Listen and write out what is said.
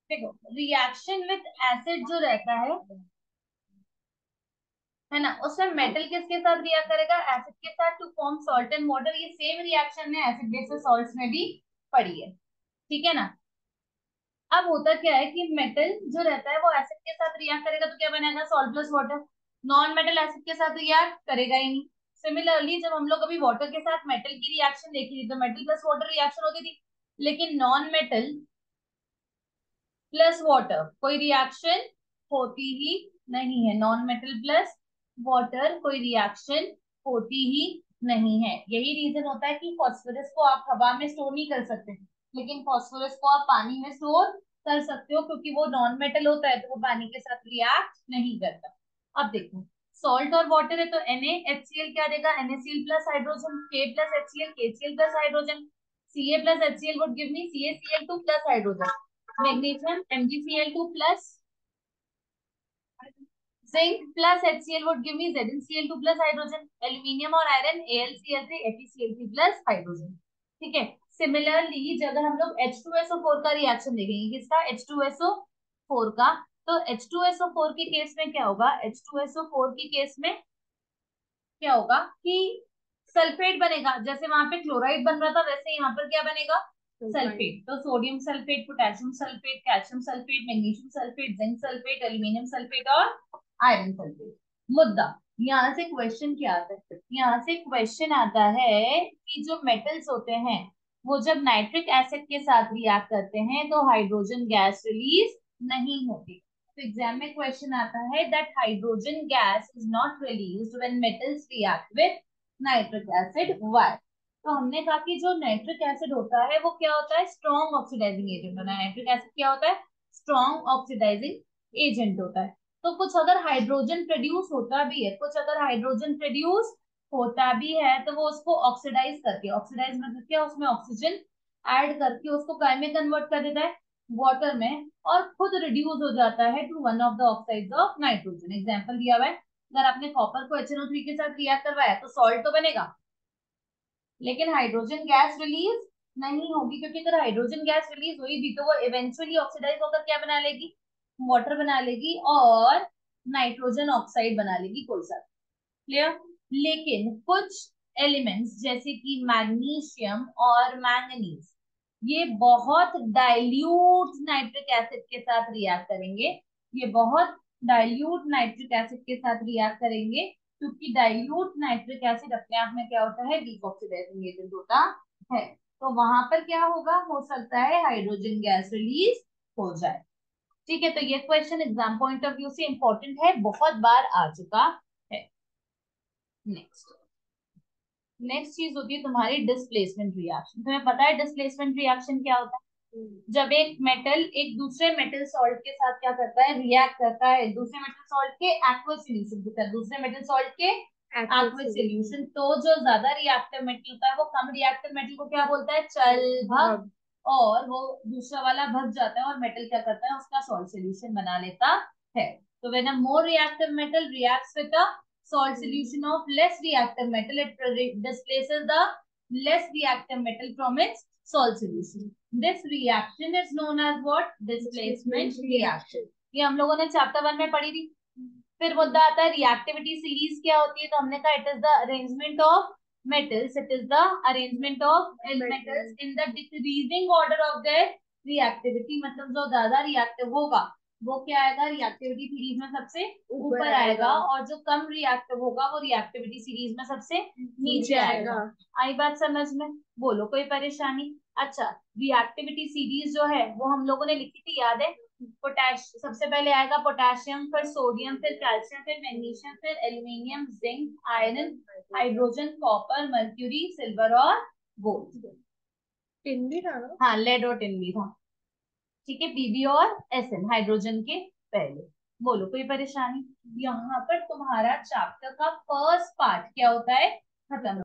देखो reaction with acid जो रहता है ना, उसमें मेटल किसके साथ रिएक्ट करेगा, एसिड के साथ, to form salt and water. ये सेम रिएक्शन है एसिड बेसिस सॉल्ट्स में भी पड़ी है, ठीक है ना। अब होता क्या है कि मेटल जो रहता है वो एसिड के साथ रिएक्ट करेगा तो क्या बनेगा, salt plus water. Non metal acid के साथ रिएक्ट करेगा ही नहीं। सिमिलरली जब हम लोग अभी वाटर के साथ मेटल की रिएक्शन देखी थी तो मेटल प्लस वाटर रिएक्शन होती थी, लेकिन नॉन मेटल प्लस वाटर कोई रिएक्शन होती ही नहीं है। नॉन मेटल प्लस वाटर कोई रिएक्शन होती ही नहीं है। यही रीजन होता है कि फॉस्फोरस को आप हवा में स्टोर नहीं कर सकते, लेकिन फॉस्फोरस को आप पानी में स्टोर कर सकते हो, क्योंकि वो नॉन मेटल होता है तो वो पानी के साथ रिएक्ट नहीं करता। अब देखो सॉल्ट और वाटर है तो NaHCl क्या देगा, NaCl plus hydrogen, K plus HCl, KCl plus hydrogen, Ca plus HCl would give me CaCl2 plus hydrogen, magnesium MgCl2 plus zinc plus HCl would give me ZnCl2 plus hydrogen, aluminium और iron AlCl3 FeCl3 plus hydrogen। ठीक है। Similarly जब हम लोग H2SO4 का reaction देखेंगे, किसका, H2SO4 का, तो H2SO4 के केस में क्या होगा, H2SO4 के केस में क्या होगा कि सल्फेट बनेगा। जैसे वहां पे क्लोराइड बन रहा था वैसे यहाँ पर क्या बनेगा, सल्फेट। तो sodium sulphate, potassium sulphate, calcium sulphate, magnesium sulphate, zinc sulphate, aluminium sulphate और आयरन सल्फेट। मुद्दा यहाँ से क्वेश्चन क्या आता है, यहाँ से क्वेश्चन आता है कि जो मेटल्स होते हैं वो जब नाइट्रिक एसिड के साथ रिएक्ट करते हैं तो हाइड्रोजन गैस रिलीज नहीं होती। तो एग्जाम में क्वेश्चन आता है that hydrogen gas is not released when metals react with nitric acid, why. तो हमने कहा कि जो नाइट्रिक एसिड होता है वो क्या होता है, स्ट्रॉन्ग ऑक्सीडाइजिंग एजेंट होता है। नाइट्रिक एसिड क्या होता है, स्ट्रॉन्ग ऑक्सीडाइजिंग एजेंट होता है। तो कुछ अगर हाइड्रोजन प्रोड्यूस होता भी है, कुछ अगर हाइड्रोजन प्रोड्यूस होता भी है तो वो उसको ऑक्सीडाइज करके, ऑक्सीडाइज मतलब क्या, उसमें ऑक्सीजन ऐड करके उसको काय में कन्वर्ट कर देता है, वाटर में, और खुद रिड्यूस हो जाता है to one of the oxides of nitrogen. Example दिया हुआ है, अगर आपने कॉपर को HNO3 के साथ रिएक्ट करवाया तो सॉल्ट तो बनेगा, लेकिन हाइड्रोजन गैस रिलीज नहीं होगी, क्योंकि अगर हाइड्रोजन गैस रिलीज हुई भी तो वो इवेंचुअली ऑक्सीडाइज होकर क्या बना लेगी, वाटर बना लेगी और नाइट्रोजन ऑक्साइड बना लेगी कोई सा। क्लियर। लेकिन कुछ एलिमेंट्स जैसे कि मैग्नीशियम और मैंगनीज ये बहुत डाइल्यूट नाइट्रिक एसिड के साथ रिएक्ट करेंगे, ये बहुत डाइल्यूट नाइट्रिक एसिड के साथ रिएक्ट करेंगे, क्योंकि डाइल्यूट नाइट्रिक एसिड अपने आप में क्या होता है, वीक ऑक्सीडाइजिंग एजेंट होता है। तो वहां पर क्या होगा, हो सकता है हाइड्रोजन गैस रिलीज हो जाए। ठीक है, तो ये question exam point of view से इंपॉर्टेंट है, बहुत बार आ चुका है। नेक्स्ट नेक्स्ट चीज होती है तुम्हारी डिस्प्लेसमेंट रिएक्शन। तुम्हें पता है डिस्प्लेसमेंट रिएक्शन क्या होता है, जब एक मेटल एक दूसरे मेटल सॉल्ट के साथ क्या करता है, रिएक्ट करता है, दूसरे मेटल सॉल्ट के एक्वस सॉल्यूशन के साथ, दूसरे मेटल सॉल्ट के एक्वस सॉल्यूशन। तो जो ज्यादा रिएक्टिव मेटल होता है वो कम रिएक्टिव मेटल को क्या बोलता है, चल भग, और वो दूसरा वाला भग जाता है और मेटल क्या करता है, उसका सॉल्ट सॉल्यूशन बना लेता है। तो when a more reactive metal reacts with a salt solution of less reactive metal, it displaces the less reactive metal from its salt solution. This reaction is known as what, displacement reaction। ये हम लोगों ने chapter 1 में पढ़ी थी। फिर मुद्दा आता है रिएक्टिविटी सीरीज क्या होती है, तो हमने कहा it is the arrangement of metals, it is the arrangement of metals in the decreasing order of their reactivity। मतलब जो ज्यादा रिएक्टिव होगा वो क्या आएगा, रिएक्टिविटी सीरीज में सबसे ऊपर आएगा, और जो कम रिएक्टिव होगा वो रिएक्टिविटी सीरीज में सबसे नीचे आएगा। आई बात समझ में, बोलो कोई परेशानी। अच्छा, रिएक्टिविटी सीरीज जो है वो हम लोगों ने लिखी थी, याद है, पोटैश सबसे पहले आएगा पोटेशियम, फिर सोडियम, फिर कैल्शियम, फिर मैग्नीशियम, फिर aluminium, zinc, iron, hydrogen, copper, mercury, silver और गोल्ड। टिन भी था ना, हाँ लेड और टिन भी था। ठीक है, Pb और Sn हाइड्रोजन के पहले। बोलो कोई परेशानी। यहाँ पर तुम्हारा चैप्टर का फर्स्ट पार्ट क्या होता है, खत्म।